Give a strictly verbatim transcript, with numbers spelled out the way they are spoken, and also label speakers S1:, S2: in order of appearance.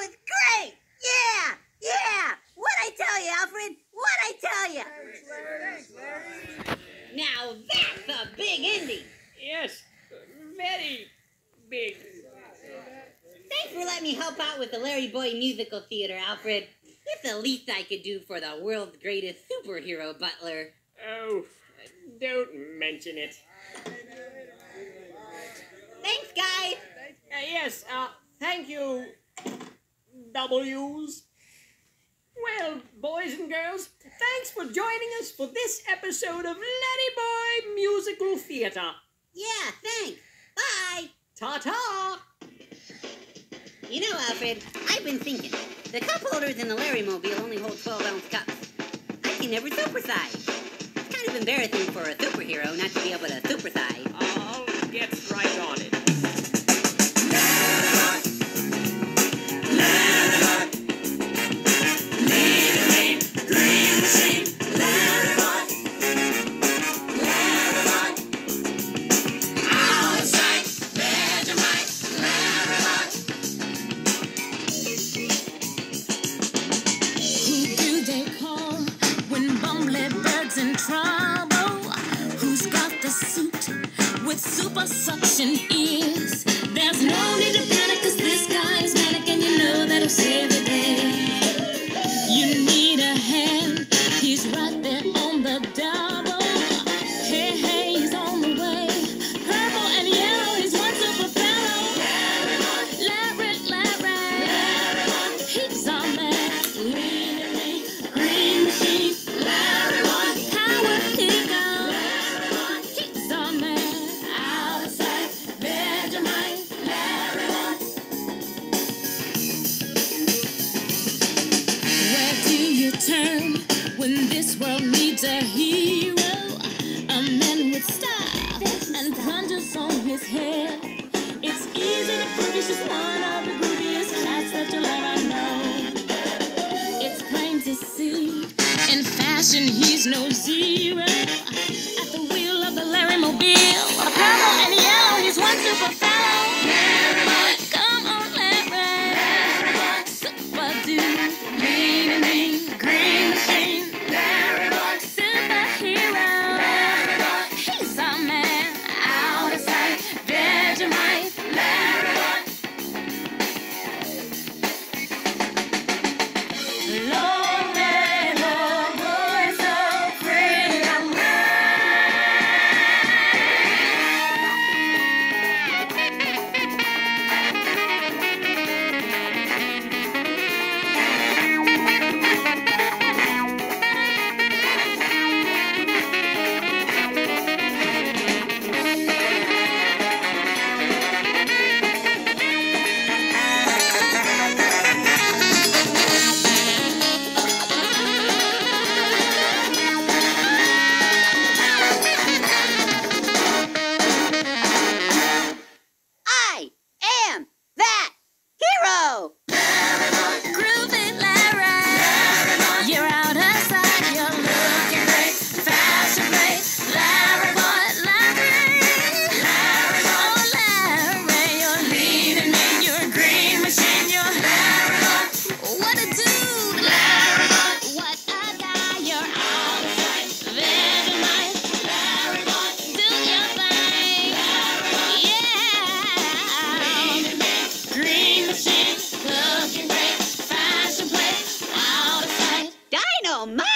S1: was great! Yeah! Yeah! What'd I tell you, Alfred? What'd I tell you?
S2: Thanks, Larry.
S1: Now that's a big indie!
S3: Yes, very big.
S1: Thanks for letting me help out with the LarryBoy musical theater, Alfred. It's the least I could do for the world's greatest superhero butler.
S3: Oh, don't mention it.
S1: Thanks, guys!
S3: Uh, yes, uh, thank you, W's. Well, boys and girls, thanks for joining us for this episode of LarryBoy Musical Theater.
S1: Yeah, thanks. Bye!
S3: Ta-ta!
S1: You know, Alfred, I've been thinking. The cup holders in the LarryMobile only hold twelve ounce cups. I can never supersize. It's kind of embarrassing for a superhero not to be able to supersize.
S3: I'll get right on it.
S4: Super suction ears. There's no need to panic, cause this guy is manic, and you know that'll save the day. You need a hand, he's right there on the double. Hey, hey, he's on the way. Purple and yellow, he's one super fellow. Larry, Larry, Larry, he's on there. Leading me, green machine. Larry, how would he go? He's on there. Turn when this world needs a hero, a man with style and plungers on his head. It's easy to prove he's just one of the grooviest cats that you'll ever know. It's plain to see, in fashion he's no zero. At the wheel of the LarryMobile, a purple and yellow, he's one super fellow. LarryBoy, come on, Larry, LarryBoy, super dude, lean and mean. Green machine, LarryBoy, superhero, LarryBoy, he's a man out of sight, Vegemite, LarryBoy. Lonely little boy, so free and
S1: Dynamite!